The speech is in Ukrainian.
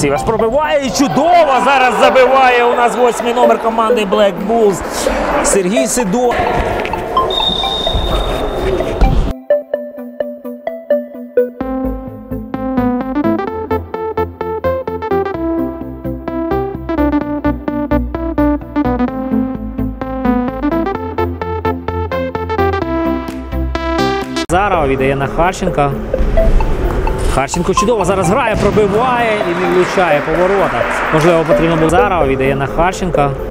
Сіваш пробиває і чудово зараз забиває у нас 8-й номер команди Black Bulls Сергій Сидор. Зарова віддає на Харченка. Харченко чудово зараз грає, пробиває і не влучає по воротах. Можливо, потрібно було Зарова, віддає на Харченка.